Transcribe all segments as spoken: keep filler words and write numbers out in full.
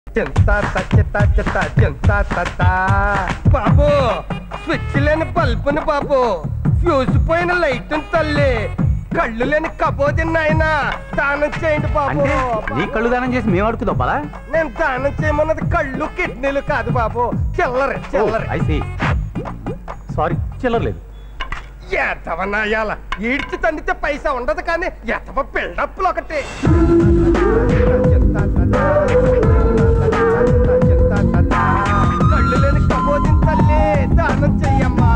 బాబు switch లేని బల్బుని బాబు, fuse పోయిన light తల్లి, కళ్ళు లేని కబోది నాయన, దానం చేయండి బాబు. నీ కళ్ళు దానం చేసి మేము అడుగుతాం పదా? నేను దానం చేయమన్నది కళ్ళు కిడ్నీలు కాదు బాబు, చిల్లర చిల్లర. సారీ చిల్లరలేదు. ఎతవనాయాల ఈడ్చి తండితే పైసా ఉండదు కానీ ఎతవ బిల్డప్లు ఒకటి. కళ్ళు లేని కబోదిన తల్లి, దానం చెయ్యమ్మా.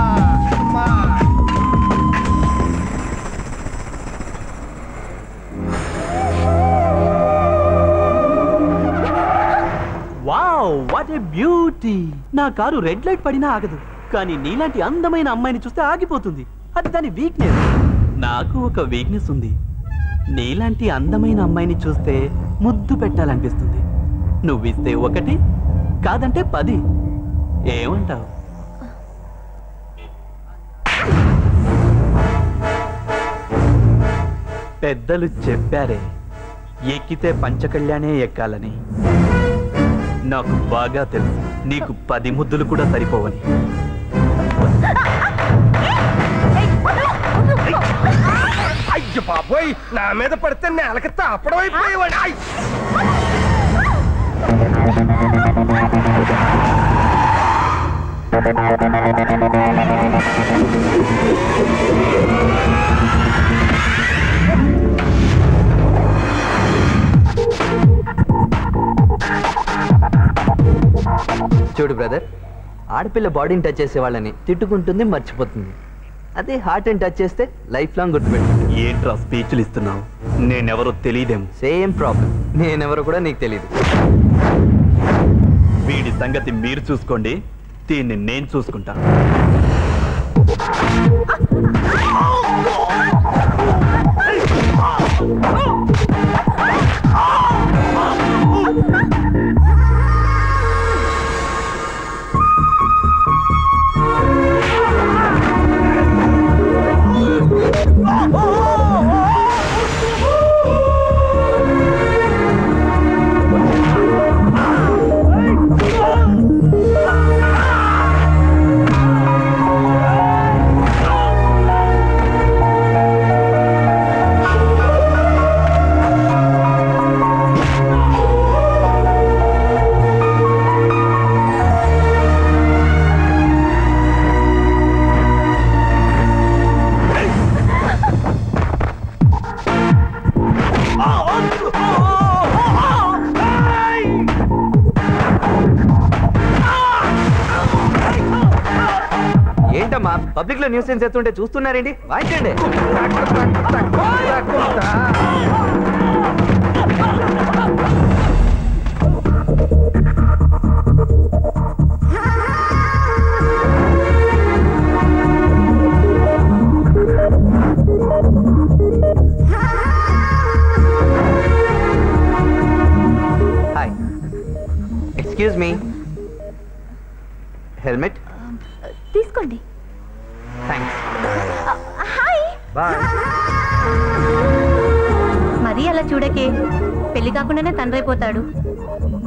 Wow, what a beauty! నా కారు రెడ్ లైట్ పడినా ఆగదు, కానీ నీలాంటి అందమైన అమ్మాయిని చూస్తే ఆగిపోతుంది. అది దాని వీక్నెస్. నాకు ఒక వీక్నెస్ ఉంది. నీలాంటి అందమైన అమ్మాయిని చూస్తే ముద్దు పెట్టాలనిపిస్తుంది. నువ్విస్తే ఒకటి, కాదంటే పది. ఏమంటావు? పెద్దలు చెప్పారే, ఎక్కితే పంచకళ్యాణే ఎక్కాలని. నాకు బాగా తెలుసు నీకు పది ముద్దులు కూడా సరిపోవని. అయ్య బాబోయ్, నా మీద పడితే నేలకి తాపడం అయిపోయేవాడు. చూడు బ్రదర్, ఆడపిల్ల బాడీని టచ్ చేసే వాళ్ళని తిట్టుకుంటుంది, మర్చిపోతుంది. అదే హార్ట్ అని టచ్ చేస్తే లైఫ్ లాంగ్ గుర్తుపెట్టు. ఏంట్రా స్పీచ్లు ఇస్తున్నావు? నేనెవరో తెలియదేమో. సేమ్ ప్రాబ్లం, నేనెవరో కూడా నీకు తెలియదు. వీడి సంగతి మీరు చూసుకోండి, దీన్ని నేను చూసుకుంటా. పబ్లిక్ లో న్యూస్ సెన్స్ ఎత్తుంటే చూస్తున్నారేంటి? వాయించండి. హాయ్, ఎక్స్క్యూజ్ మీ, హెల్మెట్ తీసుకోండి. థ్యాంక్స్. హాయ్. బాయ్. మరీ అలా చూడకే, పెళ్లి కాకుండానే తండ్రి అయిపోతాడు.